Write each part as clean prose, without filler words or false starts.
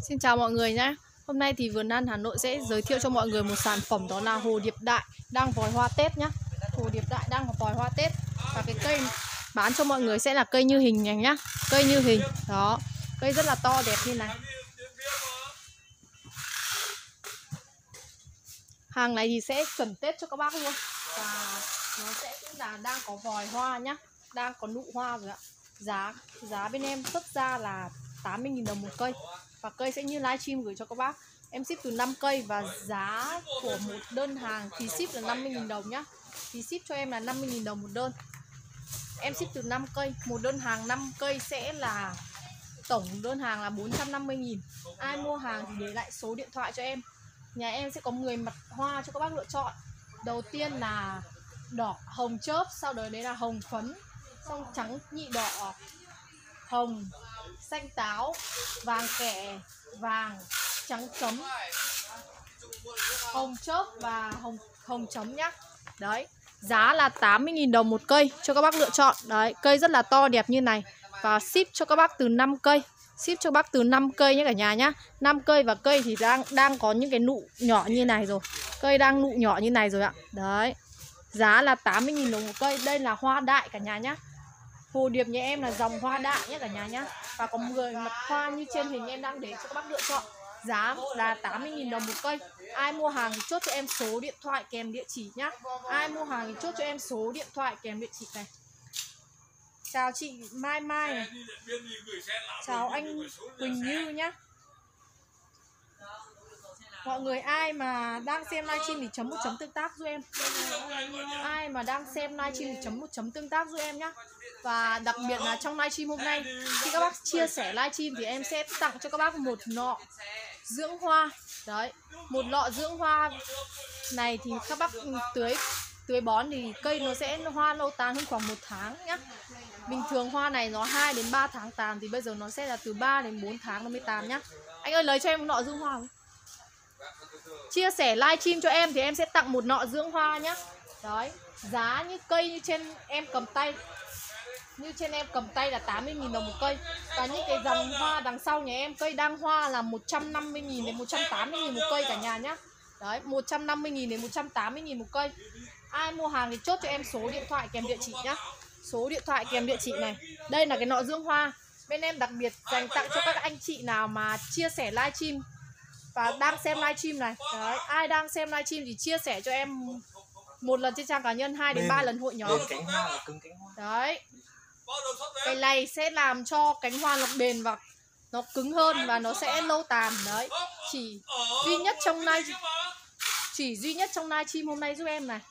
Xin chào mọi người nhé. Hôm nay thì Vườn Ăn Hà Nội sẽ giới thiệu cho mọi người một sản phẩm, đó là hồ điệp đại đang vòi hoa Tết nhé. Hồ điệp đại đang vòi hoa Tết. Và cái cây bán cho mọi người sẽ là cây như hình này nhá. Cây như hình. Đó. Cây rất là to đẹp như này. Hàng này thì sẽ chuẩn Tết cho các bác luôn. Và nó sẽ cũng là đang có vòi hoa nhá. Đang có nụ hoa rồi ạ. Giá bên em xuất ra là 80.000 đồng một cây. Và cây sẽ như livestream gửi cho các bác. Em ship từ 5 cây và giá của một đơn hàng thì ship là 50.000 đồng nhá. Thì ship cho em là 50.000 đồng một đơn. Em ship từ 5 cây. Một đơn hàng 5 cây sẽ là tổng đơn hàng là 450.000. Ai mua hàng thì để lại số điện thoại cho em. Nhà em sẽ có 10 mặt hoa cho các bác lựa chọn. Đầu tiên là đỏ hồng chớp, sau đó đấy là hồng phấn, xong trắng nhị đỏ, hồng, xanh táo, vàng kẻ, vàng, trắng chấm, hồng chớp và hồng chấm nhá. Đấy, giá là 80.000 đồng một cây cho các bác lựa chọn. Đấy, cây rất là to đẹp như này. Và ship cho các bác từ 5 cây. Ship cho bác từ 5 cây nhé cả nhà nhá. 5 cây và cây thì đang có những cái nụ nhỏ như này rồi. Cây đang nụ nhỏ như này rồi ạ. Đấy. Giá là 80.000 đồng một cây. Đây là hoa đại cả nhà nhá. Hồ điệp nhà em là dòng hoa đại nhé cả nhà nhá. Và có 10 mặt hoa như trên hình em đang để cho các bác lựa chọn. Giá là 80.000 đồng một cây. Ai mua hàng thì chốt cho em số điện thoại kèm địa chỉ nhá. Ai mua hàng thì chốt cho em số điện thoại kèm địa chỉ này. Chào chị Mai Mai này. Chào anh Quỳnh Như nhá. Mọi người ai mà đang xem livestream thì chấm một chấm tương tác giúp em. Ai mà đang xem livestream thì chấm một chấm tương tác giúp em nhá. Và đặc biệt là trong livestream hôm nay, khi các bác chia sẻ livestream thì em sẽ tặng cho các bác một lọ dưỡng hoa. Đấy, một lọ dưỡng hoa này thì các bác tưới bón thì cây nó sẽ hoa lâu tàn hơn khoảng 1 tháng nhá. Bình thường hoa này nó 2 đến 3 tháng tàn, thì bây giờ nó sẽ là từ 3 đến 4 tháng nó mới tàn nhá. Anh ơi lấy cho em một nọ dưỡng hoa với. Chia sẻ livestream cho em thì em sẽ tặng một nọ dưỡng hoa nhá. Đấy, giá như cây như trên em cầm tay. Như trên em cầm tay là 80.000 đồng một cây. Và những cái dòng hoa đằng sau nhà em, cây đang hoa là 150.000 đến 180.000 một cây cả nhà nhá. Đấy, 150.000 đến 180.000 một cây. Ai mua hàng thì chốt cho em số điện thoại kèm địa chỉ nhá. Số điện thoại kèm địa chỉ này. Đây là cái nọ dưỡng hoa. Bên em đặc biệt dành tặng cho các anh chị nào mà chia sẻ livestream và đang xem livestream này. Đấy, ai đang xem livestream thì chia sẻ cho em một lần trên trang cá nhân, 2 đến 3 lần hội nhóm. Cánh hoa là cứng cánh hoa. Đấy. Cái này sẽ làm cho cánh hoa nó bền và nó cứng hơn và nó sẽ lâu tàn. Đấy. Chỉ duy nhất trong livestream hôm nay giúp em này.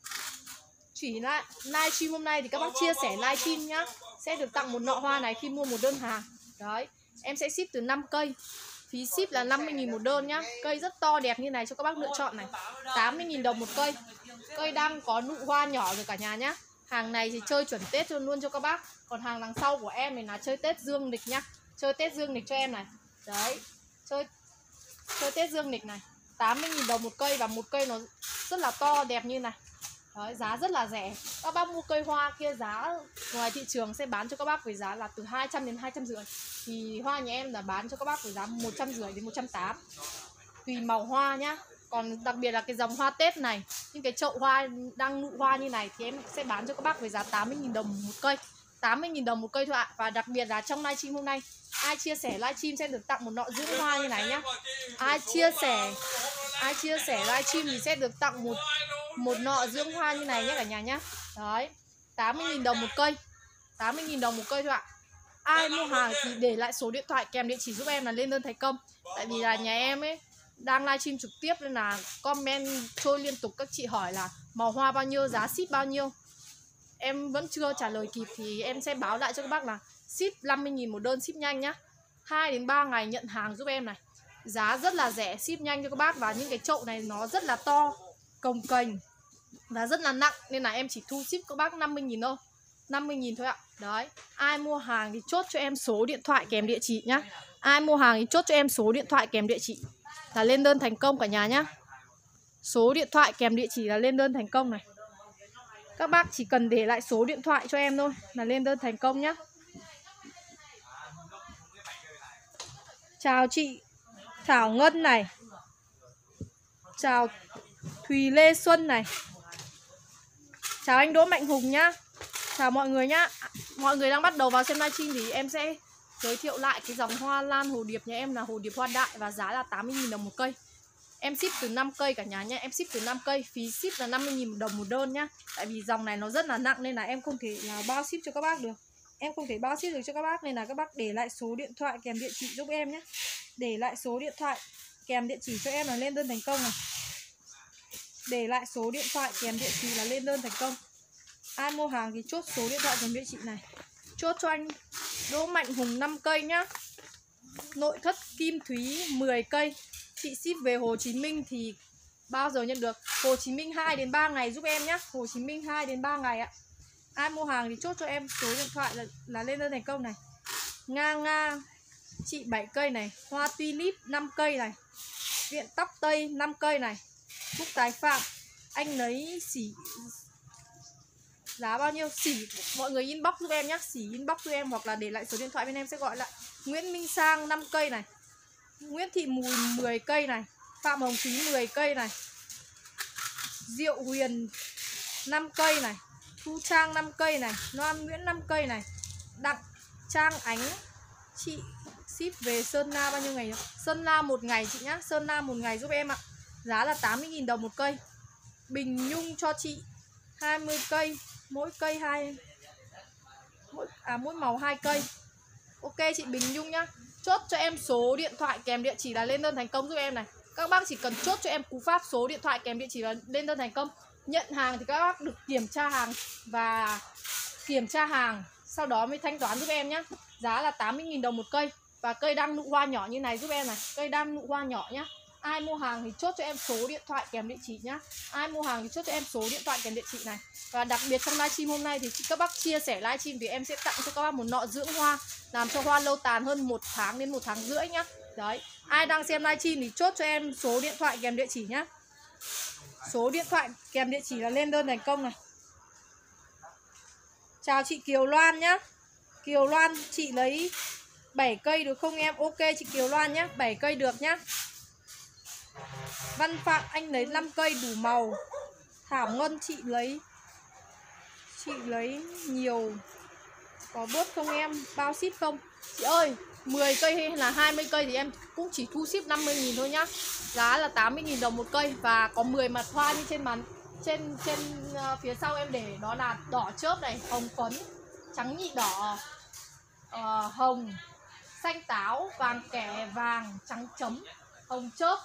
Chỉ livestream hôm nay thì các bác chia sẻ livestream nhá, sẽ được tặng một nọ hoa này khi mua một đơn hàng. Đấy, em sẽ ship từ 5 cây. Phí ship là 50.000 một đơn nhá. Cây rất to đẹp như này cho các bác lựa chọn này. 80.000 đồng một cây. Cây đang có nụ hoa nhỏ rồi cả nhà nhá. Hàng này thì chơi chuẩn Tết luôn cho các bác. Còn hàng đằng sau của em này là chơi Tết dương lịch nhá. Chơi Tết dương lịch cho em này. Đấy, chơi Tết dương lịch này. 80.000 đồng một cây và một cây nó rất là to đẹp như này. Đấy, giá rất là rẻ. Các bác mua cây hoa kia giá ngoài thị trường sẽ bán cho các bác với giá là từ 200 đến 250. Thì hoa nhà em là bán cho các bác với giá 150 đến 180. Tùy màu hoa nhá. Còn đặc biệt là cái dòng hoa Tết này, những cái chậu hoa đang nụ hoa như này thì em sẽ bán cho các bác với giá 80.000 đồng một cây. 80.000 đồng một cây thôi ạ. Và đặc biệt là trong livestream hôm nay, ai chia sẻ livestream sẽ được tặng một nọ dưỡng hoa như này nhá. Ai chia sẻ livestream thì sẽ được tặng một nọ dưỡng hoa như này nhé cả nhà nhá. Đấy, 80.000 đồng một cây. 80.000 đồng một cây thôi ạ. Ai mua hàng thì để lại số điện thoại kèm địa chỉ giúp em là lên đơn thành công. Tại vì là nhà em ấy đang livestream trực tiếp nên là comment trôi liên tục, các chị hỏi là màu hoa bao nhiêu, giá ship bao nhiêu. Em vẫn chưa trả lời kịp thì em sẽ báo lại cho các bác là ship 50.000 một đơn, ship nhanh nhá. 2 đến 3 ngày nhận hàng giúp em này. Giá rất là rẻ, ship nhanh cho các bác. Và những cái chậu này nó rất là to, cồng kềnh và rất là nặng, nên là em chỉ thu ship các bác 50.000 thôi. 50.000 thôi ạ. Đấy, ai mua hàng thì chốt cho em số điện thoại kèm địa chỉ nhá. Ai mua hàng thì chốt cho em số điện thoại kèm địa chỉ là lên đơn thành công cả nhà nhá. Số điện thoại kèm địa chỉ là lên đơn thành công này. Các bác chỉ cần để lại số điện thoại cho em thôi là lên đơn thành công nhá. Chào chị Thảo Ngân này, chào Thùy Lê Xuân này, chào anh Đỗ Mạnh Hùng nhá, chào mọi người nhá. Mọi người đang bắt đầu vào xem livestream thì em sẽ giới thiệu lại cái dòng hoa lan hồ điệp nhà em là hồ điệp hoa đại và giá là 80.000 đồng một cây. Em ship từ 5 cây cả nhà nhé, em ship từ 5 cây, phí ship là 50.000 đồng một đơn nhá. Tại vì dòng này nó rất là nặng nên là em không thể là bao ship cho các bác được. Em không thể bao ship được cho các bác nên là các bác để lại số điện thoại kèm địa chỉ giúp em nhé. Để lại số điện thoại kèm địa chỉ cho em là lên đơn thành công này. Để lại số điện thoại kèm địa chỉ là lên đơn thành công. Ai mua hàng thì chốt số điện thoại kèm địa chỉ này. Chốt cho anh Đỗ Mạnh Hùng 5 cây nhá. Nội thất Kim Thúy 10 cây. Chị ship về Hồ Chí Minh thì bao giờ nhận được? Hồ Chí Minh 2 đến 3 ngày giúp em nhá. Hồ Chí Minh 2 đến 3 ngày ạ. Ai mua hàng thì chốt cho em số điện thoại là lên đơn thành công này. Nga chị 7 cây này. Hoa tulip 5 cây này. Viện Tóc Tây 5 cây này. Phúc Tài Phạm anh lấy xỉ giá bao nhiêu? Xỉ mọi người inbox giúp em nhé. Xỉ inbox giúp em hoặc là để lại số điện thoại bên em sẽ gọi lại. Nguyễn Minh Sang 5 cây này. Nguyễn Thị Mùi 10 cây này. Phạm Hồng Thúy 10 cây này. Diệu Huyền 5 cây này. Thu Trang 5 cây này. Loan Nguyễn 5 cây này. Đặng Trang Ánh chị ship về Sơn La bao nhiêu ngày nữa? Sơn La 1 ngày chị nhá. Sơn La 1 ngày giúp em ạ. Giá là 80.000 đồng một cây. Bình Nhung cho chị 20 cây. Mỗi cây mỗi màu 2 cây. Ok chị Bình Nhung nhá. Chốt cho em số điện thoại kèm địa chỉ là lên đơn thành công giúp em này. Các bác chỉ cần chốt cho em cú pháp số điện thoại kèm địa chỉ là lên đơn thành công. Nhận hàng thì các bác được kiểm tra hàng và kiểm tra hàng sau đó mới thanh toán giúp em nhá. Giá là 80.000 đồng một cây. Và cây đăng nụ hoa nhỏ như này giúp em này. Cây đăng nụ hoa nhỏ nhá. Ai mua hàng thì chốt cho em số điện thoại kèm địa chỉ nhá. Ai mua hàng thì chốt cho em số điện thoại kèm địa chỉ này. Và đặc biệt trong livestream hôm nay thì các bác chia sẻ livestream thì em sẽ tặng cho các bác một nọ dưỡng hoa làm cho hoa lâu tàn hơn 1 tháng đến 1 tháng rưỡi nhá. Đấy, ai đang xem livestream thì chốt cho em số điện thoại kèm địa chỉ nhá. Số điện thoại kèm địa chỉ là lên đơn thành công này. Chào chị Kiều Loan nhá. Kiều Loan chị lấy 7 cây được không em? Ok chị Kiều Loan nhá, 7 cây được nhá. Văn Phạm anh lấy 5 cây đủ màu. Thảo Ngân chị lấy nhiều có bớt không em? Bao ship không? Chị ơi, 10 cây hay là 20 cây thì em cũng chỉ thu ship 50.000 thôi nhá. Giá là 80.000 đồng một cây. Và có 10 mặt hoa như trên màn trên phía sau em để đó là đỏ chớp này, hồng phấn, trắng nhị đỏ, hồng, xanh táo, vàng kẻ, vàng, trắng chấm, hồng chớp,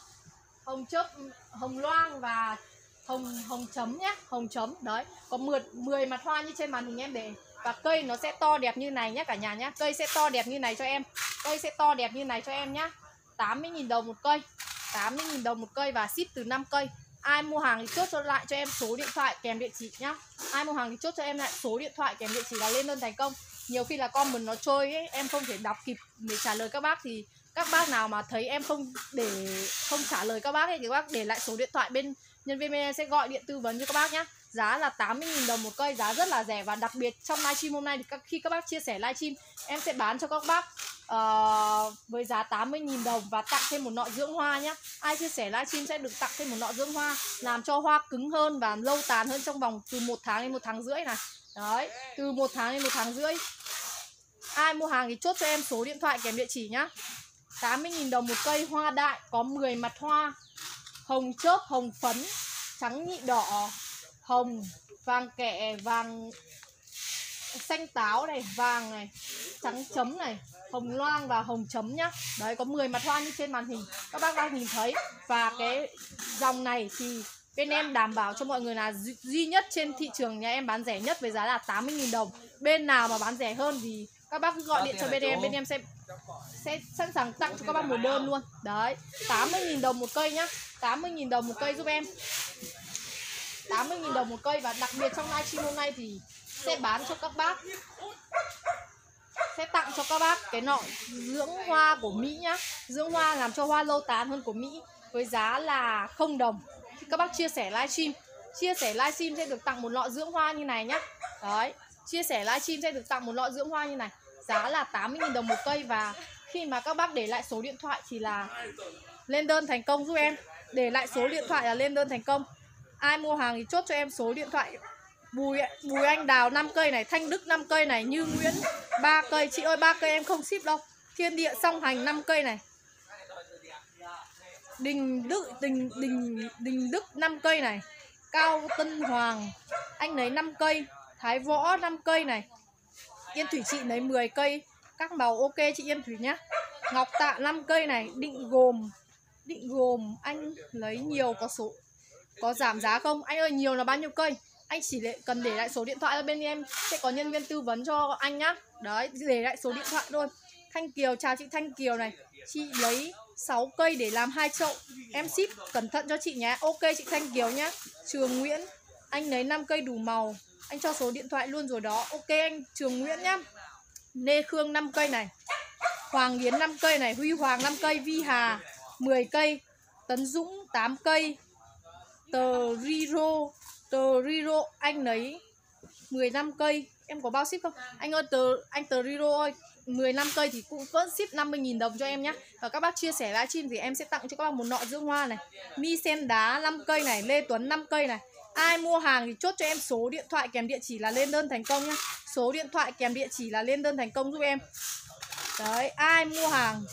hồng loang và hồng chấm nhá, hồng chấm. Đấy, có 10 mặt hoa như trên màn hình em để. Và cây nó sẽ to đẹp như này nhá cả nhà nhá. Cây sẽ to đẹp như này cho em. Cây sẽ to đẹp như này cho em nhá. 80.000 đồng một cây. 80.000 đồng một cây và ship từ 5 cây. Ai mua hàng thì chốt cho lại cho em số điện thoại kèm địa chỉ nhá. Ai mua hàng thì chốt cho em lại số điện thoại kèm địa chỉ là lên đơn thành công. Nhiều khi là comment nó trôi ấy, em không thể đọc kịp để trả lời các bác thì các bác nào mà thấy em không trả lời các bác ấy thì các bác để lại số điện thoại bên nhân viên bên em sẽ gọi điện tư vấn cho các bác nhá. Giá là 80.000 đồng một cây, giá rất là rẻ. Và đặc biệt trong livestream hôm nay thì khi các bác chia sẻ livestream em sẽ bán cho các bác với giá 80.000 đồng và tặng thêm một nọ dưỡng hoa nhá. Ai chia sẻ livestream sẽ được tặng thêm một nọ dưỡng hoa làm cho hoa cứng hơn và lâu tàn hơn trong vòng từ 1 tháng đến 1 tháng rưỡi này. Đấy, từ 1 tháng đến 1 tháng rưỡi. Ai mua hàng thì chốt cho em số điện thoại kèm địa chỉ nhá. 80.000 đồng một cây hoa đại, có 10 mặt hoa, hồng chớp, hồng phấn, trắng nhị đỏ, hồng, vàng kẹ, vàng xanh táo này, vàng này, trắng chấm này, hồng loang và hồng chấm nhá. Đấy, có 10 mặt hoa như trên màn hình các bác đang nhìn thấy. Và cái dòng này thì bên em đảm bảo cho mọi người là duy nhất trên thị trường nhà em bán rẻ nhất với giá là 80.000 đồng. Bên nào mà bán rẻ hơn thì các bác cứ gọi điện cho bên em sẽ sẵn sàng tặng cho các bác một đơn luôn. Đấy, 80.000 đồng một cây nhá. 80.000 đồng một cây giúp em. 80.000 đồng một cây. Và đặc biệt trong livestream hôm nay thì sẽ bán cho các bác, sẽ tặng cho các bác cái nọ dưỡng hoa của Mỹ nhá. Dưỡng hoa làm cho hoa lâu tàn hơn của Mỹ với giá là 0 đồng. Thì các bác chia sẻ livestream sẽ được tặng một lọ dưỡng hoa như này nhá. Đấy, chia sẻ livestream sẽ được tặng một lọ dưỡng hoa như này. Giá là 80.000 đồng một cây. Và Khi mà các bác để lại số điện thoại thì là lên đơn thành công giúp em. Để lại số điện thoại là lên đơn thành công. Ai mua hàng thì chốt cho em số điện thoại. Bùi Anh Đào 5 cây này, Thanh Đức 5 cây này, Như Nguyễn 3 cây. Chị ơi 3 cây em không ship đâu. Thiên Địa Song Hành 5 cây này. Đình Đức 5 cây này. Cao Tân Hoàng anh lấy 5 cây. Thái Võ 5 cây này. Yên Thủy chị lấy 10 cây. Các màu ok chị Yên Thủy nhá. Ngọc Tạ 5 cây này. Định gồm anh lấy nhiều có giảm giá không? Anh ơi nhiều là bao nhiêu cây? Anh chỉ cần để lại số điện thoại, bên em sẽ có nhân viên tư vấn cho anh nhá. Đấy, để lại số điện thoại thôi. Thanh Kiều, chào chị Thanh Kiều này. Chị lấy 6 cây để làm 2 chậu. Em ship cẩn thận cho chị nhé. Ok chị Thanh Kiều nhá. Trường Nguyễn, anh lấy 5 cây đủ màu. Anh cho số điện thoại luôn rồi đó. Ok anh Trường Nguyễn nhá. Lê Khương 5 cây này. Hoàng Yến 5 cây này. Huy Hoàng 5 cây. Vi Hà 10 cây. Tấn Dũng 8 cây. Tờ Riro anh lấy 15 cây. Em có bao ship không? Anh ơi Tờ Riro ơi, 15 cây thì cũng vẫn ship 50.000 đồng cho em nhé. Và các bác chia sẻ livestream thì em sẽ tặng cho các bác một nọ dưỡng hoa này. Mi Sen Đá 5 cây này. Lê Tuấn 5 cây này. Ai mua hàng thì chốt cho em số điện thoại kèm địa chỉ là lên đơn thành công nhá. Số điện thoại kèm địa chỉ là lên đơn thành công giúp em. Đấy, ai mua hàng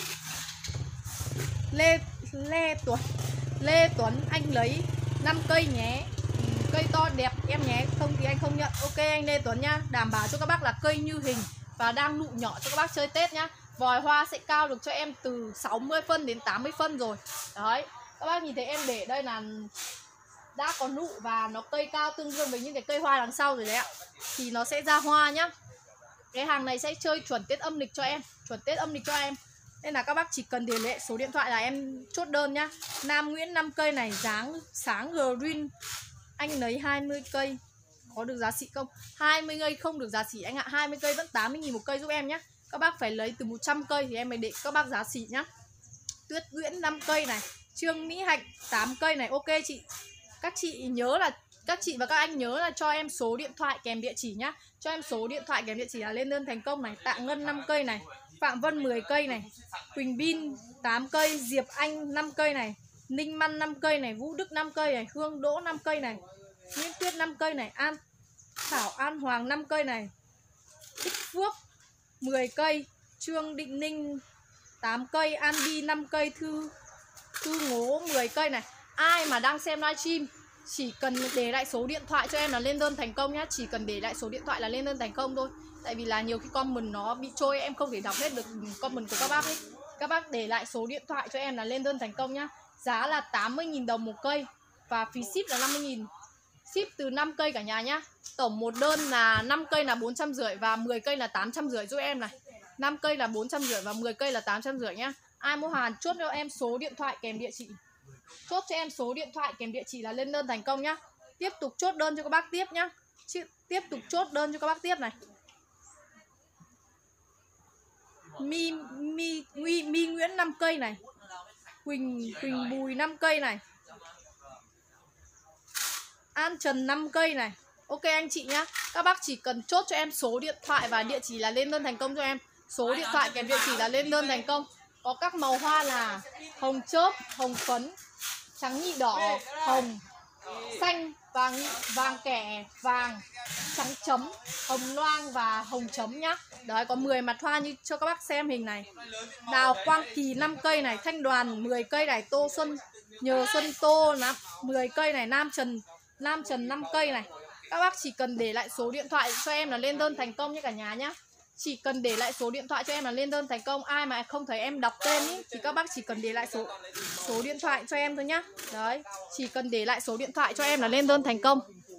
Lê Tuấn anh lấy 5 cây nhé. Cây to đẹp em nhé. Không thì anh không nhận. Ok anh Lê Tuấn nhá. Đảm bảo cho các bác là cây như hình và đang nụ nhỏ cho các bác chơi Tết nhá. Vòi hoa sẽ cao được cho em từ 60 phân đến 80 phân rồi. Đấy, các bác nhìn thấy em để đây là đã có nụ và nó cây cao tương đương với những cái cây hoa đằng sau rồi đấy ạ. Thì nó sẽ ra hoa nhá. Cái hàng này sẽ chơi chuẩn Tết âm lịch cho em. Chuẩn Tết âm lịch cho em. Nên là các bác chỉ cần để lại số điện thoại là em chốt đơn nhá. Nam Nguyễn 5 cây này. Dáng sáng green anh lấy 20 cây. Có được giá xỉ không? 20 cây không được giá xỉ anh ạ. 20 cây vẫn 80.000 một cây giúp em nhá. Các bác phải lấy từ 100 cây thì em mới để các bác giá xỉ nhá. Tuyết Nguyễn 5 cây này. Trương Mỹ Hạnh 8 cây này. Ok chị. Các chị nhớ là các chị và các anh nhớ là cho em số điện thoại kèm địa chỉ nhá. Cho em số điện thoại kèm địa chỉ là lên đơn thành công này. Tạ Ngân 5 cây này. Phạm Vân 10 cây này. Quỳnh Bin 8 cây. Diệp Anh 5 cây này. Ninh Măn 5 cây này. Vũ Đức 5 cây này. Hương Đỗ 5 cây này. Nguyễn Tuyết 5 cây này. Thảo An Hoàng 5 cây này. Tích Phước 10 cây. Trương Định Ninh 8 cây. An Bi 5 cây. Thư Ngố 10 cây này. Ai mà đang xem livestream chỉ cần để lại số điện thoại cho em là lên đơn thành công nhá. Chỉ cần để lại số điện thoại là lên đơn thành công thôi. Tại vì là nhiều khi comment nó bị trôi, em không thể đọc hết được comment của các bác ấy. Các bác để lại số điện thoại cho em là lên đơn thành công nhá. Giá là 80.000 đồng một cây. Và phí ship là 50.000. Ship từ 5 cây cả nhà nhá. Tổng một đơn là 5 cây là 450 và 10 cây là 850 giúp em này. 5 cây là 450 và 10 cây là 850 nhá. Ai mua hàng chốt cho em số điện thoại kèm địa chỉ. Chốt cho em số điện thoại kèm địa chỉ là lên đơn thành công nhá. Tiếp tục chốt đơn cho các bác tiếp nhá. Tiếp tục chốt đơn cho các bác tiếp này. Mi Nguyễn 5 cây này. Quỳnh Bùi 5 cây này. An Trần 5 cây này. Ok anh chị nhá. Các bác chỉ cần chốt cho em số điện thoại và địa chỉ là lên đơn thành công cho em. Số điện thoại kèm địa chỉ là lên đơn thành công. Có các màu hoa là hồng chớp, hồng phấn, trắng nhị đỏ, hồng, xanh, vàng kẻ, vàng, trắng chấm, hồng loang và hồng chấm nhá. Đấy, có 10 mặt hoa như cho các bác xem hình này. Đào Quang Kỳ 5 cây này. Thanh Đoàn 10 cây này. Tô Xuân Nhờ Xuân Tô 10 cây này. Nam Trần 5 cây này. Các bác chỉ cần để lại số điện thoại cho em là lên đơn thành công nhé cả nhà nhá. Chỉ cần để lại số điện thoại cho em là lên đơn thành công. Ai mà không thấy em đọc tên ý, thì các bác chỉ cần để lại số điện thoại cho em thôi nhá. Đấy, chỉ cần để lại số điện thoại cho em là lên đơn thành công.